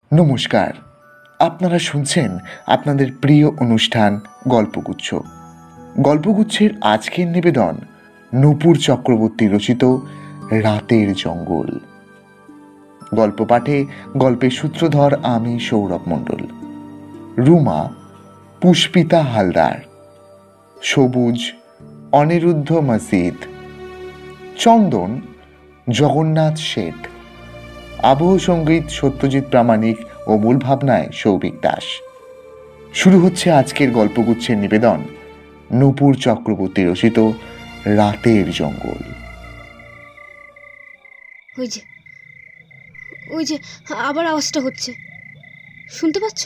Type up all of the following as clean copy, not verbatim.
নমস্কার, আপনারা শুনছেন আপনাদের প্রিয় অনুষ্ঠান গল্পগুচ্ছ। গল্পগুচ্ছের আজকের নিবেদন নূপুর চক্রবর্তী রচিত রাতের জঙ্গল। গল্প পাঠে গল্পের সূত্রধর আমি সৌরভ মণ্ডল, রুমা পুষ্পিতা হালদার, সবুজ অনিরুদ্ধ মসজিদ, চন্দন জগন্নাথ শেঠ, আবহ সঙ্গীত সত্যজিৎ প্রামাণিক ও মূল ভাবনায় সৌভিক দাস। শুরু হচ্ছে আজকের গল্পগুচ্ছের নিবেদন নূপুর চক্রবর্তী রচিত রাতের জঙ্গল। ওই যে আবার আওয়াজটা হচ্ছে, শুনতে পাচ্ছ?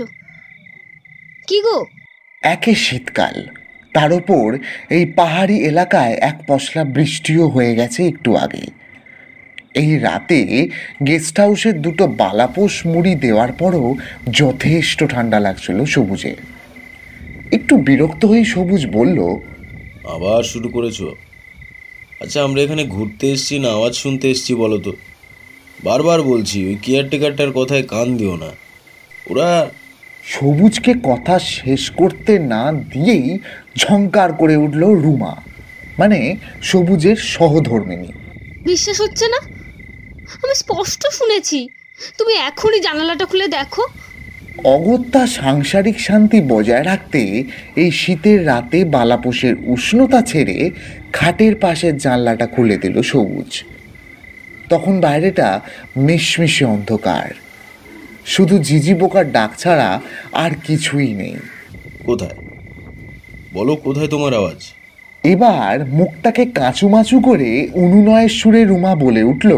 কি গো? একে শীতকাল, তার ওপর এই পাহাড়ি এলাকায় এক পশলা বৃষ্টিও হয়ে গেছে একটু আগে। এই রাতে গেস্ট হাউসের দুটো বালাপোষ মুড়ি দেওয়ার পরও যথেষ্ট ঠান্ডা লাগছিল সবুজের। একটু বিরক্ত হয়ে সবুজ বলল, আবার শুরু করেছো? আচ্ছা, আমরা এখানে ঘুরতে এসেছি না আওয়াজ শুনতে এসেছি বলো তো? বারবার বলছি ওই কেয়ারটেকারটার কথায় কান দিও না। ওরা সবুজকে কথা শেষ করতে না দিয়েই ঝংকার করে উঠল রুমা, মানে সবুজের সহধর্মিনী। বিশ্বাস হচ্ছে না? আমি স্পষ্ট শুনেছি। তুমি এখনই জানালাটা খুলে দেখো। অগত্যা সাংসারিক শান্তি বজায় রাখতে এই শীতের রাতে বালাপোষের উষ্ণতা ছেড়ে খাটের পাশের জানলাটা খুলে দিল সবুজ। তখন বাইরেটা মিশমিশে অন্ধকার, শুধু ঝিঝি পোকার ডাক ছাড়া আর কিছুই নেই। কোথায় বলো, কোথায় তোমার আওয়াজ? এবার মুখটাকে কাঁচুমাচু করে অনুনয়ের সুরে রুমা বলে উঠল,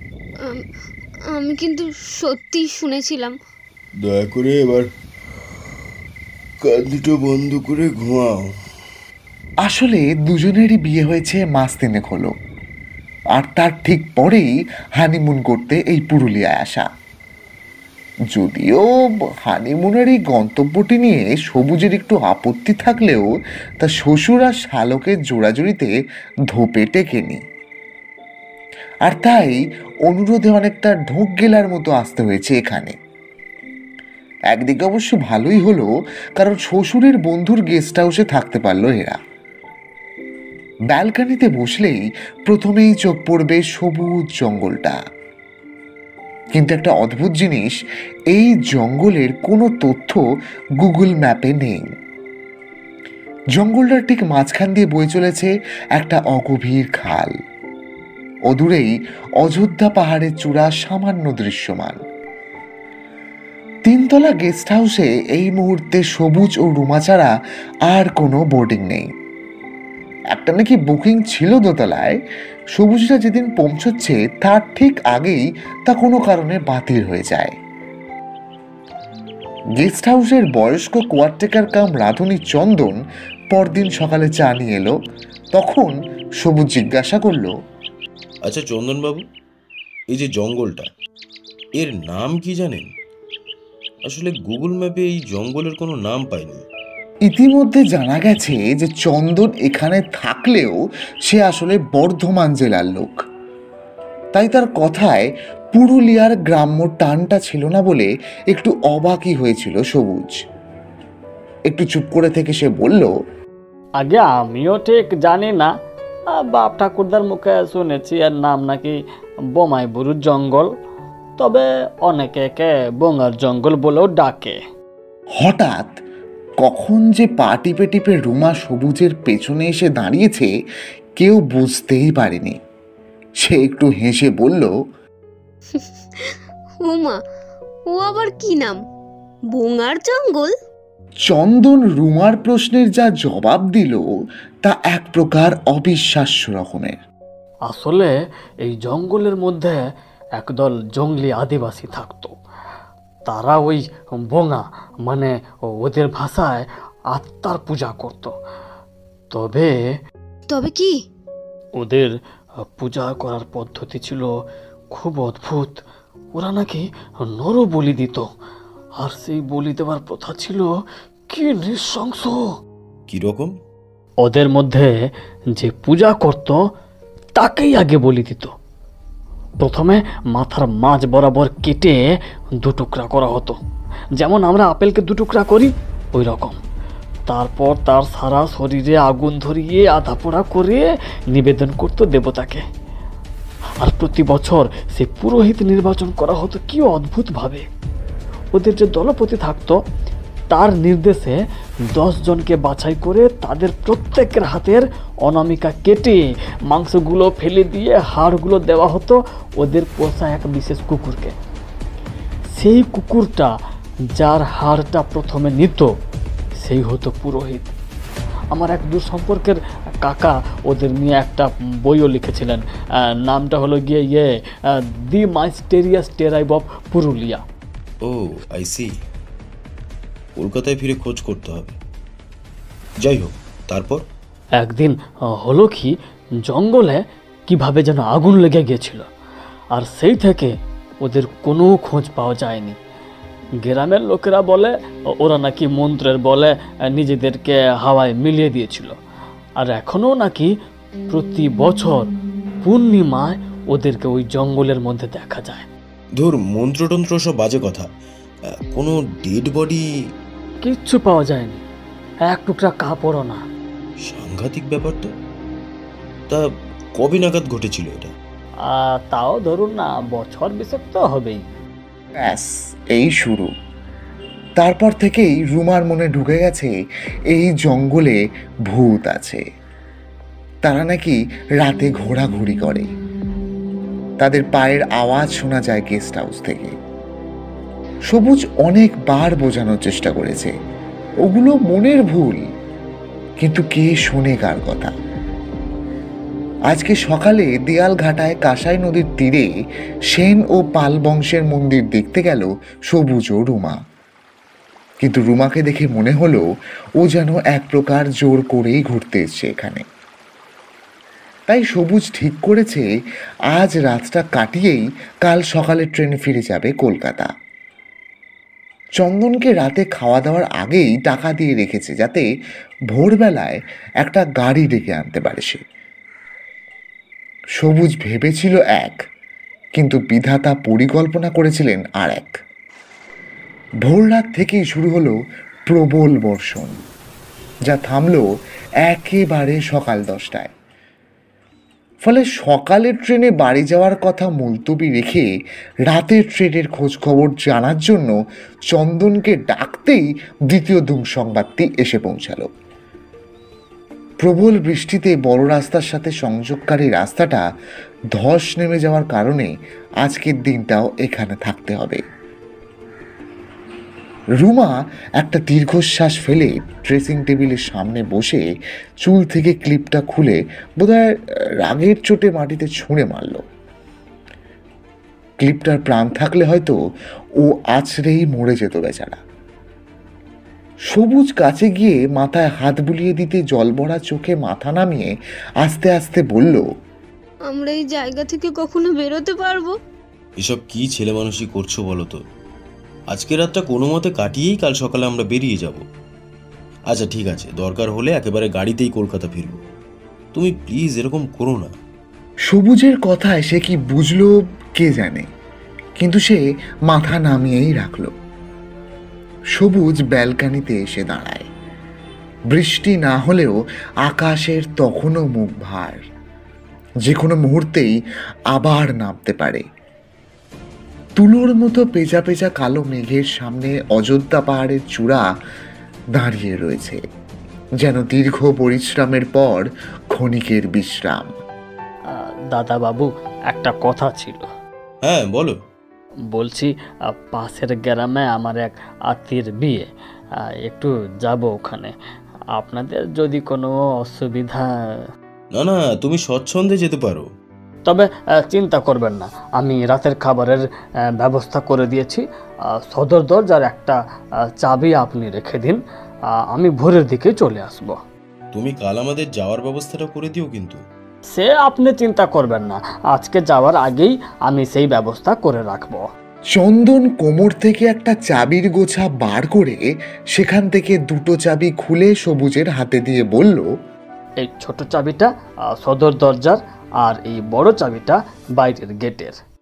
আমি কিন্তু সত্যি শুনেছিলাম। দয়া করে এবার কান দুটো বন্ধ করে ঘুমাও। আসলে দুজনেরই বিয়ে হয়েছে মাস তিনেক হলো, আর তার ঠিক পরেই হানিমুন করতে এই পুরুলিয়ায় আসা। যদিও হানিমুনের এই গন্তব্যটি নিয়ে সবুজের একটু আপত্তি থাকলেও তা শ্বশুর আর শালকের জোড়াজুড়িতে ধোপে টেকেনি, আর তাই অনুরোধে অনেকটা ঢোক গেলার মতো আসতে হয়েছে এখানে। একদিকে অবশ্য ভালোই হলো, কারণ শ্বশুরের বন্ধুর গেস্ট হাউসে থাকতে পারলো এরা। ব্যালকনিতে বসলেই প্রথমেই চোখ পড়বে সবুজ জঙ্গলটা। কিন্তু একটা অদ্ভুত জিনিস, এই জঙ্গলের কোনো তথ্য গুগল ম্যাপে নেই। জঙ্গলটার ঠিক মাঝখান দিয়ে বয়ে চলেছে একটা অগভীর খাল। অদূরেই অযোধ্যা পাহাড়ের চূড়া সামান্য দৃশ্যমান। তিনতলা গেস্ট হাউসে এই মুহূর্তে সবুজ ও রুমা ছাড়া আর কোনো বোর্ডিং নেই। একটা নাকি বুকিং ছিল দোতলায়, সবুজরা যেদিন পৌঁছচ্ছে তার ঠিক আগেই তা কোনো কারণে বাতিল হয়ে যায়। গেস্ট হাউসের বয়স্ক কোয়ারটেকার কাম রাঁধুনি চন্দন পরদিন সকালে চা নিয়ে এলো। তখন সবুজ জিজ্ঞাসা করলো, আচ্ছা চন্দনবাবু, এই যে জঙ্গলটা, এর নাম কি জানেন? আসলে গুগল ম্যাপে এই জঙ্গলের কোনো নাম পাইনি। ইতিমধ্যে জানা গেছে যে চন্দন এখানে থাকলেও সে আসলে বর্ধমান জেলার লোক, তাই তার কথায় পুরুলিয়ার গ্রাম্য টানটা ছিল না বলে একটু অবাকই হয়েছিল সবুজ। একটু চুপ করে থেকে সে বলল, আগে আমিও ঠিক জানি না, বাপ ঠাকুরদার মুখে শুনেছি এর নাম নাকি বোমাই বুরুর জঙ্গল, তবে অনেকে একে বোঙার জঙ্গল বলেও ডাকে। হঠাৎ কখন যে পা টিপে টিপে রুমা সবুজের পেছনে এসে দাঁড়িয়েছে কেউ বুঝতেই পারেনি। সে একটু হেসে বলল, ওমা, ও আবার কি নাম? বোঙার জঙ্গল? চন্দন রুমার প্রশ্নের যা জবাব দিল তা এক প্রকার অবিশ্বাস্য রকমের। আসলে এই জঙ্গলের মধ্যে একদল জঙ্গলি আদিবাসী থাকতো। তারা ওই বোঙা মানে ওদের ভাষায় আত্মার পূজা করত। তবে তবে কি? ওদের পূজা করার পদ্ধতি ছিল খুব অদ্ভুত। ওরা নাকি নর বলি দিত, আর সেই বলি দেওয়ার প্রথা ছিল কি নৃশংস। কিরকম? ওদের মধ্যে যে পূজা করত তাকেই আগে বলি দিত। প্রথমে মাথার মাঝ বরাবর কেটে দু টুকরা করা হতো, যেমন আমরা আপেলকে দু টুকরা করি ওই রকম। তারপর তার সারা শরীরে আগুন ধরিয়ে আধা পোড়া করে নিবেদন করতো দেবতাকে। আর প্রতি বছর সে পুরোহিত নির্বাচন করা হতো কি অদ্ভুতভাবে। ওদের যে দলপতি থাকতো তার নির্দেশে 10 জনকে বাছাই করে তাদের প্রত্যেকের হাতের অনামিকা কেটে মাংসগুলো ফেলে দিয়ে হাড়গুলো দেওয়া হতো ওদের পোষা এক বিশেষ কুকুরকে। সেই কুকুরটা যার হাড়টা প্রথমে নিত সেই হতো পুরোহিত। আমার এক দূর সম্পর্কের কাকা ওদের নিয়ে একটা বইও লিখেছিলেন, নামটা হলো গিয়ে the mysterious tribe of Purulia. Oh I see. কলকাতায় ফিরে খোঁজ করতে হবে। যাই হোক, তারপর? একদিন হলো কি, জঙ্গলে কিভাবে যেন আগুন লেগে গিয়েছিল, আর সেই থেকে ওদের কোনো খোঁজ পাওয়া যায়নি। গ্রামের লোকেরা বলে ওরা নাকি মন্ত্রের বলে নিজেদেরকে হাওয়ায় মিলিয়ে দিয়েছিল, আর এখনও নাকি প্রতি বছর পূর্ণিমায় ওদেরকে ওই জঙ্গলের মধ্যে দেখা যায়। ধুর, মন্ত্রতন্ত্র সব বাজে কথা। কোনো ডেড বডি? কিচ্ছু পাওয়া যায়নি, এক টুকরা কাপড়ও না। সাংঘাতিক ব্যাপার তো। তা কবে নাগাদ ঘটেছিল এটা? তাও ধরুন না, বছর বিশেক তো হবেই। ব্যাস, এই শুরু। তারপর থেকেই রুমার মনে ঢুকে গেছে এই জঙ্গলে ভূত আছে। তারা নাকি রাতে ঘোরাঘুরি করে, তাদের পায়ের আওয়াজ শোনা যায় গেস্ট হাউস থেকে। সবুজ অনেকবার বোঝানোর চেষ্টা করেছে ওগুলো মনের ভুল, কিন্তু কে শোনে কার কথা। আজকে সকালে দেয়ালঘাটায় কাঁসাই নদীর তীরে সেন ও পাল বংশের মন্দির দেখতে গেল সবুজ ও রুমা। কিন্তু রুমাকে দেখে মনে হলো ও যেন এক প্রকার জোর করেই ঘুরতে এসছে এখানে। তাই সবুজ ঠিক করেছে আজ রাতটা কাটিয়েই কাল সকালে ট্রেনে ফিরে যাবে কলকাতা। চন্দনকে রাতে খাওয়া দাওয়ার আগেই টাকা দিয়ে রেখেছে যাতে ভোরবেলায় একটা গাড়ি ডেকে আনতে পারে সে। সবুজ ভেবেছিল এক, কিন্তু বিধাতা পরিকল্পনা করেছিলেন আর এক। ভোর রাত থেকেই শুরু হলো প্রবল বর্ষণ, যা থামলো একেবারে সকাল 10টায়। ফলে সকালের ট্রেনে বাড়ি যাওয়ার কথা মুলতবি রেখে রাতের ট্রেনের খোঁজ খবর জানার জন্য চন্দনকে ডাকতেই দ্বিতীয় সংবাদটি এসে পৌঁছালো। প্রবল বৃষ্টিতে বড় রাস্তার সাথে সংযোগকারী রাস্তাটা ধস নেমে যাওয়ার কারণে আজকের দিনটাও এখানে থাকতে হবে। রুমা একটা দীর্ঘশ্বাস ফেলে ড্রেসিং টেবিলের সামনে বসে চুল থেকে ক্লিপটা খুলে বোধহয় রাগের চোটে মাটিতে ছুঁড়ে মারল। ক্লিপটার প্রাণ থাকলে হয়তো ও আছড়েই মরে যেত বেচারা। সবুজ কাছে গিয়ে মাথায় হাত বুলিয়ে দিতে জলভরা চোখে মাথা নামিয়ে আস্তে আস্তে বলল, আমরা এই জায়গা থেকে কখনো বেরোতে পারবো? এসব কি ছেলে মানুষই করছো বলো তো? আজকে রাতটা কোনো মতে কাটিয়েই কাল সকালে আমরা বেরিয়ে যাব। আচ্ছা ঠিক আছে, দরকার হলে একেবারে গাড়িতেই কলকাতা ফিরব। তুমি প্লিজ এরকম করো না। সবুজের কথায় সে কি বুঝলো কে জানে, কিন্তু সে মাথা নামিয়েই রাখলো। সবুজ ব্যালকানিতে এসে দাঁড়ায়। বৃষ্টি না হলেও আকাশের তখনও মুখ ভার, যে কোনো মুহূর্তেই আবার নামতে পারে। তুলোর মতো পেঁচা পেঁচা কালো মেঘের সামনে অযোধ্যা পাহাড়ের চূড়া দাঁড়িয়ে রয়েছে, যেন দীর্ঘ পরিশ্রমের পর ক্ষণিকের বিশ্রাম। দাদা বাবু, একটা কথা ছিল। হ্যাঁ বলো। বলছি, পাশের গ্রামে আমার এক আত্মীয়ের বিয়ে, একটু যাব ওখানে। আপনাদের যদি কোনো অসুবিধা? না না, তুমি স্বচ্ছন্দে যেতে পারো। তবে চিন্তা করবেন না, আমি রাতের খাবারের ব্যবস্থা করে দিয়েছি। সদর দরজার একটা চাবি আপনি রেখে দিন, আমি ভোরের দিকে চলে আসব। তুমি কাল আমাদের যাওয়ার ব্যবস্থাটা করে দিও কিন্তু। সে আপনি চিন্তা করবেন না, আজকে যাওয়ার আগেই আমি সেই ব্যবস্থা করে রাখব। চন্দন কোমর থেকে একটা চাবির গোছা বার করে সেখান থেকে দুটো চাবি খুলে সবুজের হাতে দিয়ে বলল, এই ছোট চাবিটা সদর দরজার, আর এই বড় চাবিটা বাইরের গেটের।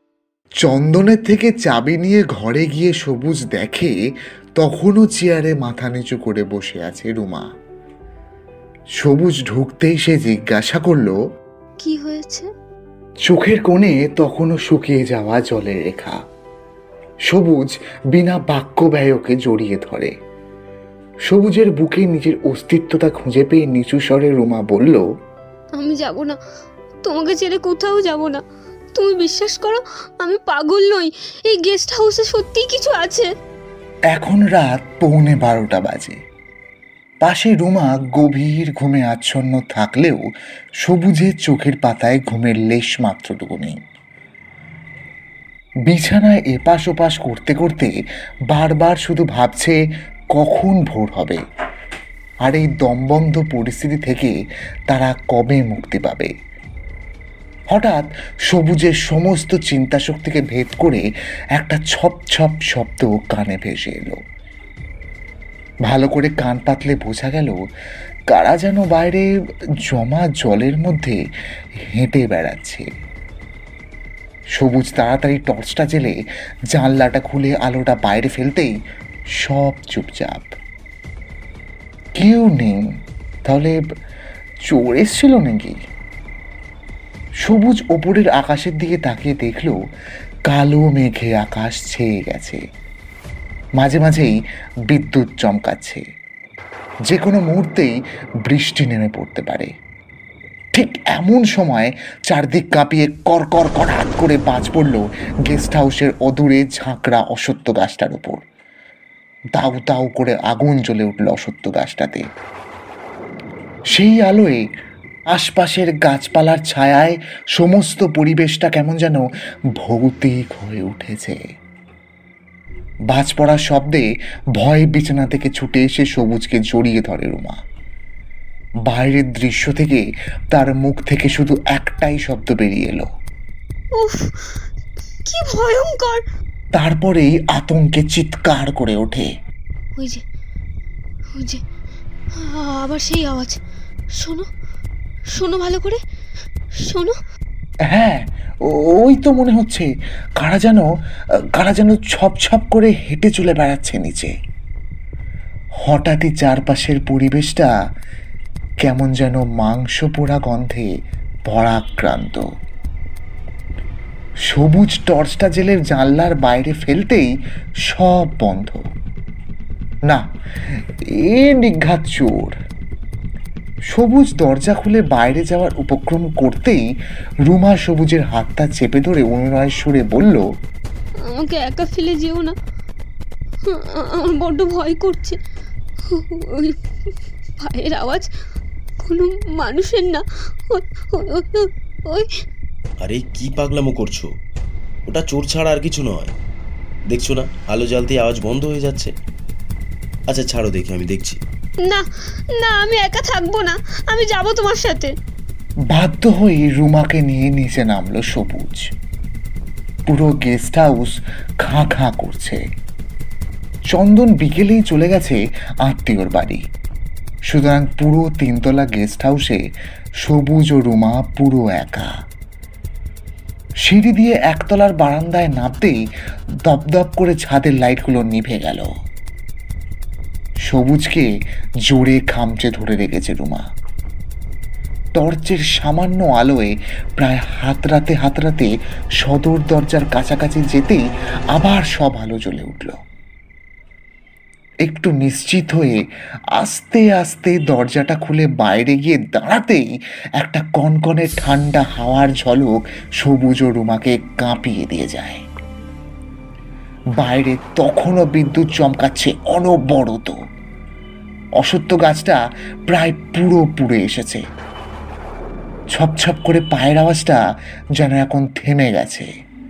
চন্দনের থেকে চাবি নিয়ে ঘরে গিয়ে সবুজ দেখে তখনও চেয়ারে মাথা নিচু করে বসে আছে রুমা। সবুজ ঢুকতেই সে জিজ্ঞাসা করলো, কি হয়েছে? চোখের কোণে তখনও শুকিয়ে যাওয়া জলের রেখা। সবুজ বিনা বাক্য ব্যয়কে জড়িয়ে ধরে। সবুজের বুকে নিজের অস্তিত্বতা খুঁজে পেয়ে নিচু স্বরে রুমা বলল, আমি যাব না, তোমাকে ছেড়ে কোথাও যাব না। তুমি বিশ্বাস করো, আমি পাগল নই। এই গেস্ট হাউসে সত্যিই কিছু আছে। এখন রাত 11:15 বাজে। পাশে রুমা গভীর ঘুমে আচ্ছন্ন থাকলেও সবুজের চোখের পাতায় ঘুমের লেশ মাত্রটুকু নেই। বিছানায় এপাশ ওপাশ করতে করতে বারবার শুধু ভাবছে কখন ভোর হবে, আর এই দমবন্ধ পরিস্থিতি থেকে তারা কবে মুক্তি পাবে। হঠাৎ সবুজের সমস্ত চিন্তা শক্তিকে ভেদ করে একটা ছপ ছপ শব্দ কানে ভেসে এলো। ভালো করে কান পাতলে বোঝা গেল কারা যেন বাইরে জমা জলের মধ্যে হেঁটে বেড়াচ্ছে। সবুজ তাড়াতাড়ি টর্চটা জেলে জানলাটা খুলে আলোটা বাইরে ফেলতেই সব চুপচাপ, কেউ নেই। তাহলে চোর এসছিল নাকি? সবুজ ওপরের আকাশের দিকে তাকিয়ে দেখল কালো মেঘে আকাশ ছেয়ে গেছে। মাঝে মাঝেই বিদ্যুৎ চমকাচ্ছে, যে কোনো মুহূর্তেই বৃষ্টি নেমে পড়তে পারে। ঠিক এমন সময় চারদিক কাঁপিয়ে করকর কড়াট করে বাজ পড়ল গেস্ট হাউসের অদূরে ঝাঁকড়া অসত্য গাছটার উপর। দাউ দাউ করে আগুন জ্বলে উঠল অসত্য গাছটাতে। সেই আলোয় আশপাশের গাছপালার ছায়ায় সমস্ত পরিবেশটা কেমন যেন ভৌতিক হয়ে উঠেছে। বাজ পড়ার শব্দে ভয়ে বিছানা থেকে ছুটে এসে সবুজকে জড়িয়ে ধরে রুমা। বাইরের দৃশ্য থেকে তার মুখ থেকে শুধু একটাই শব্দ বেরিয়ে এলো, উফ, কি ভয়ঙ্কর! তারপরেই আতঙ্কে চিৎকার করে ওঠে, ওই যে ওই যে আবার সেই আওয়াজ। শোনো, শোনো ভালো করে, শোনো। হ্যাঁ, ওই তো মনে হচ্ছে কারা যেন ছপ ছপ করে হেঁটে চলে বেড়াচ্ছে নিচে। হঠাৎই চারপাশের পরিবেশটা কেমন যেন মাংস পোড়া গন্ধে পরাক্রান্ত। সবুজ টর্চটা জেলের জানলার বাইরে ফেলতেই সব বন্ধ। না, এ নিঘাত চোর। সবুজ দরজা খুলে বাইরে যাওয়ার উপক্রম করতেই রুমা সবুজের হাতটা চেপে ধরে অনুনয়ের সুরে বলল, আমাকে একা ফেলে যেও না, আমার বড্ড ভয় করছে। ওই পায়ের আওয়াজ কোনো মানুষের না। ওই আরে কি পাগলামো করছো? ওটা চোর ছাড়া আর কিছু নয়। দেখছো না আলো জ্বালতেই আওয়াজ বন্ধ হয়ে যাচ্ছে। আচ্ছা ছাড়ো, দেখি, আমি দেখছি। না না, আমি একা থাকবো না, আমি যাব তোমার সাথে। বাধ্য হয়ে রুমাকে নিয়ে নিচে নামলো সবুজ। পুরো গেস্ট হাউস খাঁ খাঁ করছে। চন্দন বিকেলেই চলে গেছে আত্মীয়র বাড়ি। সুতরাং পুরো 3তলা গেস্ট হাউসে সবুজ ও রুমা পুরো একা। সিঁড়ি দিয়ে 1তলার বারান্দায় নামতেই দপদপ করে ছাদের লাইটগুলো নিভে গেল। সবুজকে জোরে খামচে ধরে রেখেছে রুমা। টর্চের সামান্য আলোয় প্রায় হাতড়াতে সদর দরজার কাছাকাছি যেতেই আবার সব আলো জ্বলে উঠল। একটু নিশ্চিত হয়ে আস্তে আস্তে দরজাটা খুলে বাইরে গিয়ে দাঁড়াতেই একটা কনকনে ঠান্ডা হাওয়ার ঝলক সবুজ ও রুমাকে কাঁপিয়ে দিয়ে যায়। বাইরে তখনও বিদ্যুৎ চমকাচ্ছে অনবরত। অসত্য গাছটা প্রায় পুরো পুড়ে এসেছে। ছপ ছপ করে পায়ের আওয়াজটা যেন এখন থেমে গেছে।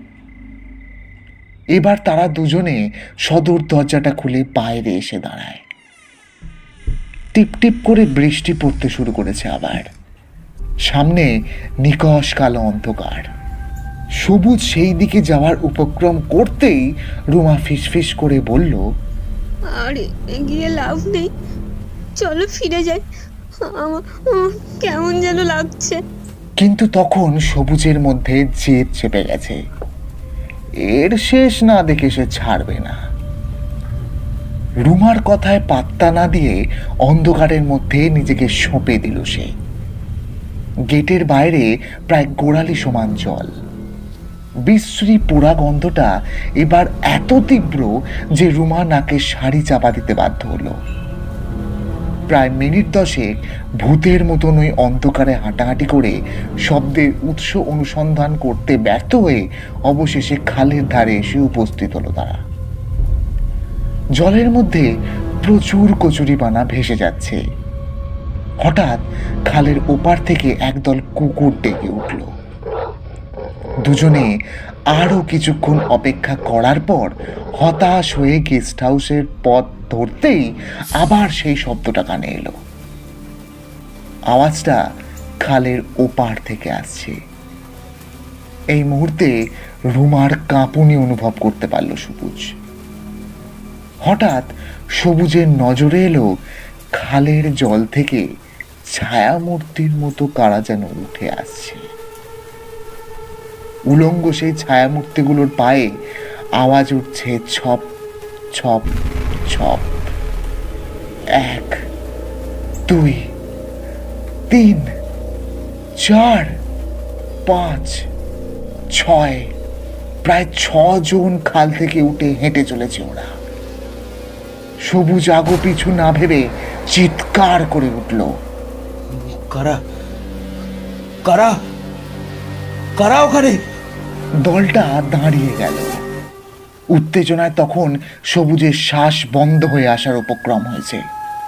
এবার তারা দুজনে সদর দরজাটা খুলে বাইরে এসে দাঁড়ায়। টিপ টিপ করে বৃষ্টি পড়তে শুরু করেছে আবার। সামনে নিকষ কালো অন্ধকার। সবুজ সেই দিকে যাওয়ার উপক্রম করতেই রুমা ফিসফিস করে বলল, আর এগিয়ে লাভ নেই, চলো ফিরে যাই। আমার কেমন যেন লাগছে। কিন্তু তখন সবুজের মধ্যে জেদ চেপে গেছে। এর শেষ না দেখে সে ছাড়বে না। রুমার কথায় পাত্তা না দিয়ে অন্ধকারের মধ্যে নিজেকে সঁপে দিল সে। গেটের বাইরে প্রায় গোড়ালি সমান জল। বিশ্রী পোড়া গন্ধটা এবার এত তীব্র যে রুমা নাকে শাড়ি চাপা দিতে বাধ্য হলো। প্রায় মিনিট 10 ভূতের মতন ওই অন্ধকারে হাঁটাহাঁটি করে শব্দের উৎস অনুসন্ধান করতে ব্যর্থ হয়ে অবশেষে খালের ধারে এসে উপস্থিত হলো তারা। জলের মধ্যে প্রচুর কচুরিপানা ভেসে যাচ্ছে। হঠাৎ খালের ওপার থেকে একদল কুকুর ডেকে উঠল। দুজনে আরো কিছুক্ষণ অপেক্ষা করার পর হতাশ হয়ে গেস্ট হাউসের পথ ধরতেই আবার সেই শব্দটা কানে এলো। আওয়াজটা খালের ওপার থেকে আসছে। এই মুহূর্তে রুমার কাঁপুনি অনুভব করতে পারল সবুজ। হঠাৎ সবুজের নজরে এলো খালের জল থেকে ছায়ামূর্তির মতো কারা যেন উঠে আসছে। উলঙ্গ সেই ছায়ামূর্তিগুলোর পায়ে আওয়াজ উঠছে ছপ ছপ ছপ। 1 2 3 4 5 6 প্রায় 6 জন খাল থেকে উঠে হেঁটে চলেছে ওরা। সবুজ আগো পিছু না ভেবে চিৎকার করে উঠল, কারা কারা কারা ওখানে? দলটা দাঁড়িয়ে গেল। উত্তেজনায় তখন সবুজের শ্বাস বন্ধ হয়ে আসার উপক্রম হয়েছে।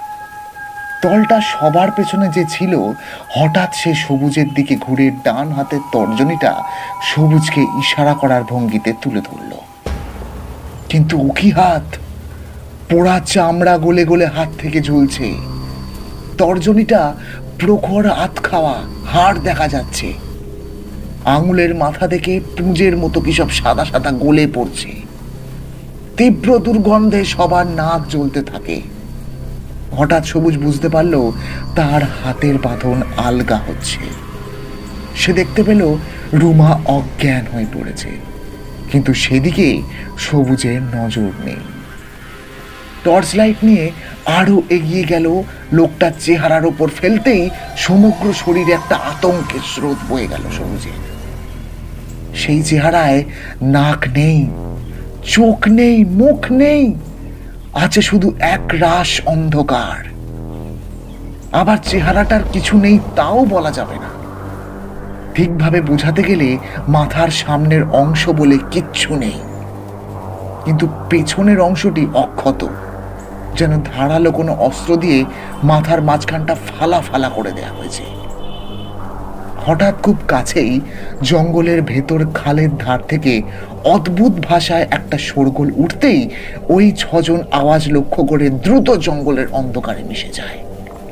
দলটা সবার পেছনে যে ছিল, হঠাৎ সে সবুজের দিকে ঘুরে ডান হাতের তর্জনীটা সবুজকে ইশারা করার ভঙ্গিতে তুলে ধরল। কিন্তু উকি হাত, পোড়া চামড়া গলে গলে হাত থেকে ঝুলছে। তর্জনীটা প্রখর আত খাওয়া, হাড় দেখা যাচ্ছে। আঙুলের মাথা থেকে পুঁজের মতো কি সব সাদা সাদা গলে পড়ছে। তীব্র দুর্গন্ধে সবার নাক জ্বলতে থাকে। হঠাৎ সবুজ বুঝতে পারল তার হাতের বাঁধন আলগা হচ্ছে। সে দেখতে পেল রুমা অজ্ঞান হয়ে পড়েছে, কিন্তু সেদিকে সবুজের নজর নেই। টর্চ লাইট নিয়ে আরো এগিয়ে গেল। লোকটার চেহারার উপর ফেলতেই সমগ্র শরীরে একটা আতঙ্কের স্রোত বয়ে গেল সবুজের। সেই চেহারায় নাক নেই, চোখ নেই, মুখ নেই, আছে শুধু এক রাশ অন্ধকার। আবার চেহারাটার কিছু নেই তাও বলা যাবে না। ঠিকভাবে বোঝাতে গেলে মাথার সামনের অংশ বলে কিচ্ছু নেই, কিন্তু পেছনের অংশটি অক্ষত, যেন ধারালো কোনো অস্ত্র দিয়ে মাথার মাঝখানটা ফালা ফালা করে দেয়া হয়েছে। হঠাৎ খুব কাছেই জঙ্গলের ভেতর খালের ধার থেকে অদ্ভুত ভাষায় একটা শোরগোল উঠতেই ওই 6 জন আওয়াজ লক্ষ্য করে দ্রুত জঙ্গলের অন্ধকারে মিশে যায়।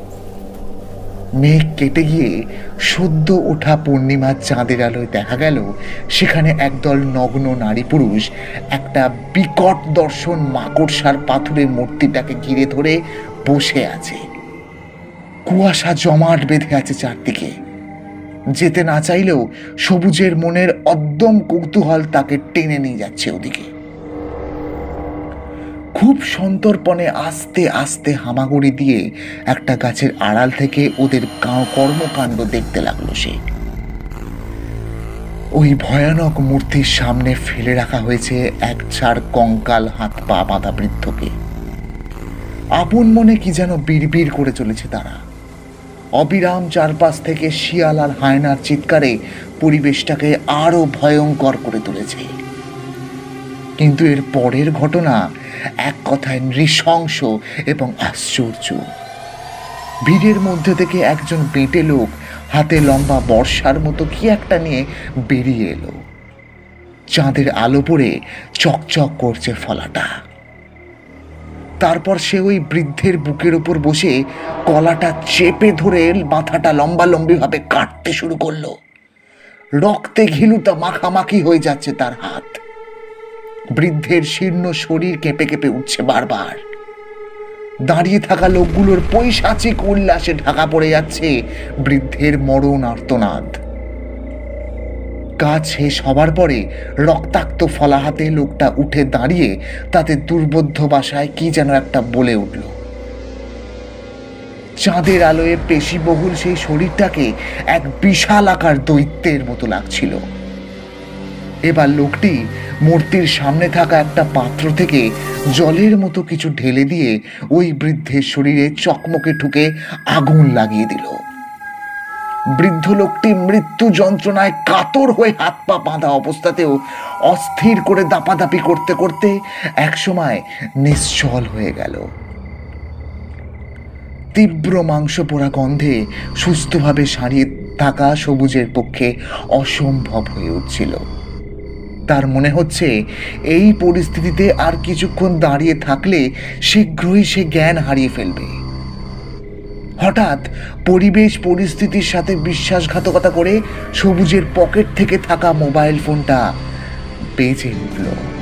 মেঘ কেটে গিয়ে সদ্য ওঠা পূর্ণিমার চাঁদের আলোয় দেখা গেল সেখানে একদল নগ্ন নারী পুরুষ একটা বিকট দর্শন মাকড়সার পাথুরে মূর্তিটাকে ঘিরে ধরে বসে আছে। কুয়াশা জমাট বেঁধে আছে চারদিকে। যেতে না চাইলেও সবুজের মনের অদ্যম কৌতূহল তাকে টেনে নিয়ে যাচ্ছে ওদিকে। খুব সন্তর্পণে আস্তে আস্তে হামাগুড়ি দিয়ে একটা গাছের আড়াল থেকে ওদের কর্মকাণ্ড দেখতে লাগলো সে। ওই ভয়ানক মূর্তির সামনে ফেলে রাখা হয়েছে এক ছাড় কঙ্কাল, হাত পা বাঁধা বৃদ্ধকে। আপন মনে কি যেন বিড়বিড় করে চলেছে তারা। অবিরাম চারপাশ থেকে শিয়াল আর হায়নার চিৎকারে পরিবেশটাকে আরো ভয়ঙ্কর করে তুলেছে। কিন্তু এর পরের ঘটনা এক কথায় নৃশংস এবং আশ্চর্য। ভিড়ের মধ্যে থেকে একজন বেঁটে লোক হাতে লম্বা বর্ষার মতো কি একটা নিয়ে বেরিয়ে এলো। চাঁদের আলো পড়ে চকচক করছে ফলাটা। তারপর সে ওই বৃদ্ধের বুকের উপর বসে কলাটা চেপে ধরে মাথাটা লম্বালম্বি ভাবে কাটতে শুরু করলো। রক্তে ঘিলুটা মাখামাখি হয়ে যাচ্ছে তার হাত। বৃদ্ধের শীর্ণ শরীর কেঁপে কেঁপে উঠছে বারবার। দাঁড়িয়ে থাকা লোকগুলোর পৈশাচিক উল্লাসে ঢাকা পড়ে যাচ্ছে বৃদ্ধের মরণ আর্তনাদ। কাজ শেষ হবার পরে রক্তাক্ত ফলা হাতে লোকটা উঠে দাঁড়িয়ে তাতে দুর্বোধ্য ভাষায় কি যেন একটা বলে উঠল। চাঁদের আলোয় পেশিবহুল সেই শরীরটাকে এক বিশাল আকার দৈত্যের মতো লাগছিল। এবার লোকটি মূর্তির সামনে থাকা একটা পাত্র থেকে জলের মতো কিছু ঢেলে দিয়ে ওই বৃদ্ধের শরীরে চকমকে ঠুকে আগুন লাগিয়ে দিল। বৃদ্ধ লোকটি মৃত্যু যন্ত্রণায় কাতর হয়ে হাত পা বাঁধা অবস্থাতেও অস্থির করে দাপাদাপি করতে করতে একসময় নিশ্চল হয়ে গেল। তীব্র মাংস পোড়া গন্ধে সুস্থভাবে সারিয়ে থাকা সবুজের পক্ষে অসম্ভব হয়ে উঠছিল। তার মনে হচ্ছে এই পরিস্থিতিতে আর কিছুক্ষণ দাঁড়িয়ে থাকলে শীঘ্রই সে জ্ঞান হারিয়ে ফেলবে। হঠাৎ পরিবেশ পরিস্থিতির সাথে বিশ্বাসঘাতকতা করে সবুজের পকেট থেকে থাকা মোবাইল ফোনটা বেজে উঠল।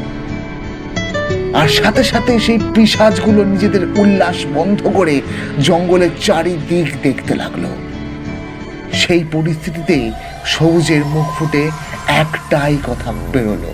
আর সাথে সাথে সেই পিশাচগুলো নিজেদের উল্লাস বন্ধ করে জঙ্গলের চারিদিক দেখতে লাগলো। সেই পরিস্থিতিতে সবুজের মুখ ফুটে একটাই কথা বেরোলো,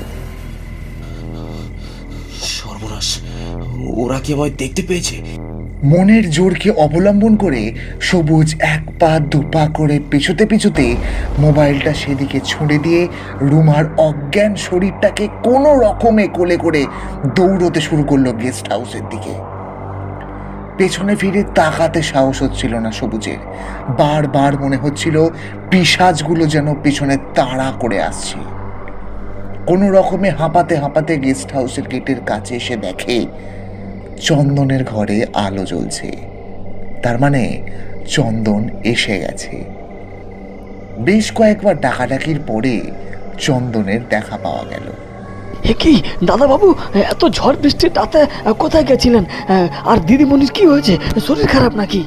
সর্বনাশ, ওরা কি আমায় দেখতে পেয়েছে? মনের জোরকে অবলম্বন করে সবুজ এক পা দুপা করে পিছুতে পিছুতে মোবাইলটা সেদিকে ছুঁড়ে দিয়ে রুমার অজ্ঞান শরীরটাকে কোনো রকমে কোলে করে দৌড়তে শুরু করলো গেস্ট হাউসের দিকে। পেছনে ফিরে তাকাতে সাহস হচ্ছিল না সবুজের। বারবার মনে হচ্ছিল পিশাচগুলো যেন পিছনে তাড়া করে আসছে। কোনো রকমে হাঁপাতে হাঁপাতে গেস্ট হাউসের গেটের কাছে এসে দেখে চন্দনের ঘরে আলো জ্বলছে। তার মানে চন্দন এসে গেছে। বেশ কয়েকবার ডাকাডাকির পরে চন্দনের দেখা পাওয়া গেল। এ কি দাদা বাবু, এত ঝড় বৃষ্টির রাতে কোথায় গেছিলেন? আর দিদিমণির কি হয়েছে? শরীর খারাপ নাকি?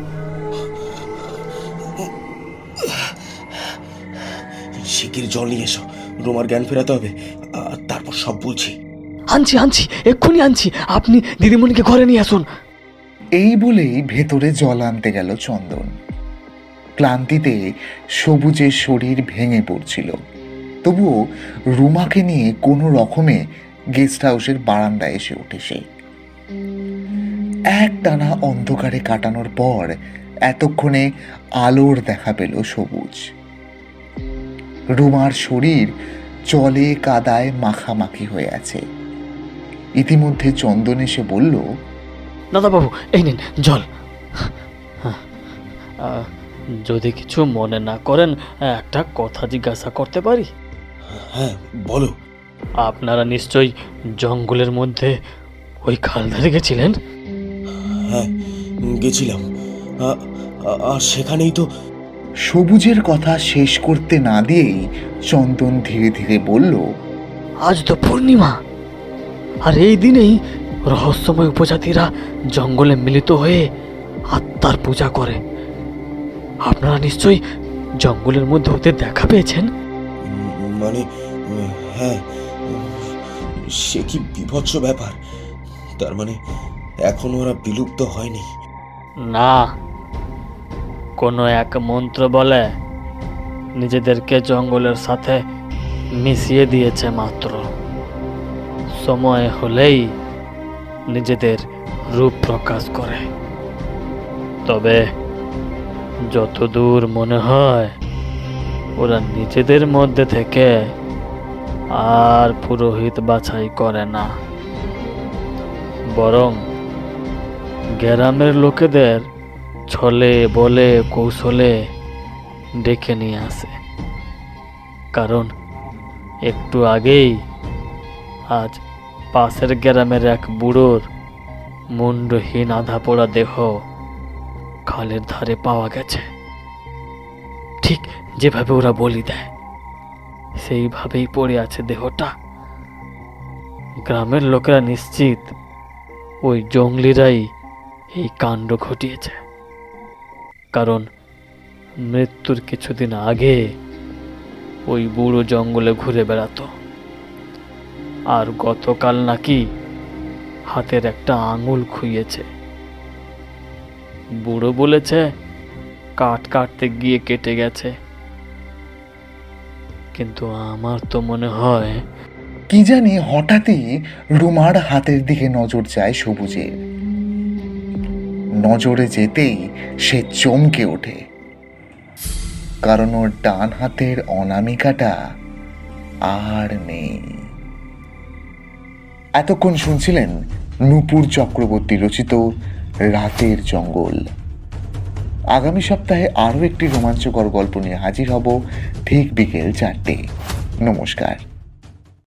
শিগগির জল নিয়ে এসো, রোমার জ্ঞান ফেরাতে হবে, তারপর সব বলছি। আনছি, এক্ষুনি আনছি। আপনি দিদিমণিকে ঘরে নিয়ে আসুন। এই বলেই ভেতরে জল আনতে গেল চন্দন। ক্লান্তিতে সবুজের শরীর ভেঙে পড়ছিল, তবুও রুমাকে নিয়ে কোনো রকমে গেস্ট হাউসের বারান্দায় এসে উঠে সে। এক টানা অন্ধকারে কাটানোর পর এতক্ষণে আলোর দেখা পেল সবুজ। রুমার শরীর জলে কাদায় মাখামাখি হয়ে আছে। ইতিমধ্যে চন্দন এসে বলল, দাদা বাবু, এই নিন জল। যদি কিছু মনে না করেন, একটা কথা জিজ্ঞাসা করতে পারি? হ্যাঁ, বলো। আপনারা নিশ্চয়ই জঙ্গলের মধ্যে ওই খাল ধারে গেছিলেন? হ্যাঁ, গেছিলাম। আর সেখানেই তো। সবুজের কথা শেষ করতে না দিয়েই চন্দন ধীরে ধীরে বলল, আজ তো পূর্ণিমা, আর এই দিনেই রহস্যময় উপজাতিরা জঙ্গলে মিলিত হয়ে আত্মার পূজা করে। আপনারা নিশ্চয়ই জঙ্গলের মধ্যে ওদের দেখা পেয়েছেন? মানে হ্যাঁ, সে কি বিভৎস ব্যাপার! তার মানে এখনো ওরা বিলুপ্ত হয়নি? না, কোনো এক মন্ত্র বলে নিজেদেরকে জঙ্গলের সাথে মিশিয়ে দিয়েছে মাত্র। সময় হলেই নিজেদের রূপ প্রকাশ করে। তবে যতদূর মনে হয় ওরা নিজেদের মধ্যে থেকে আর পুরোহিত বাছাই করে না, বরং গ্রামের লোকেদের ছলে বলে কৌশলে ডেকে নিয়ে আসে। কারণ একটু আগেই আজ পাশের গ্রামের এক বুড়োর মুন্ডহীন আধা পোড়া দেহ খালের ধারে পাওয়া গেছে। ঠিক যেভাবে ওরা বলি দেয় সেইভাবেই পড়ে আছে দেহটা। গ্রামের লোকেরা নিশ্চিত ওই জঙ্গলিরাই এই কাণ্ড ঘটিয়েছে। কারণ মৃত্যুর কিছুদিন আগে ওই বুড়ো জঙ্গলে ঘুরে বেড়াতো, আর গতকাল নাকি হাতের একটা আঙুল খুইয়েছে। বুড়ো বলেছে কাঠ কাটতে গিয়ে কেটে গেছে। কিন্তু আমার তো মনে হয় কি জানি হঠাৎই রুমার হাতের দিকে নজর যায় সবুজের। নজরে যেতেই সে চমকে ওঠে, কারণ ওর ডান হাতের অনামিকাটা আর নেই। এতক্ষণ শুনছিলেন নূপুর চক্রবর্তী রচিত রাতের জঙ্গল। আগামী সপ্তাহে আরও একটি রোমাঞ্চকর গল্প নিয়ে হাজির হব ঠিক বিকেল 4টে। নমস্কার।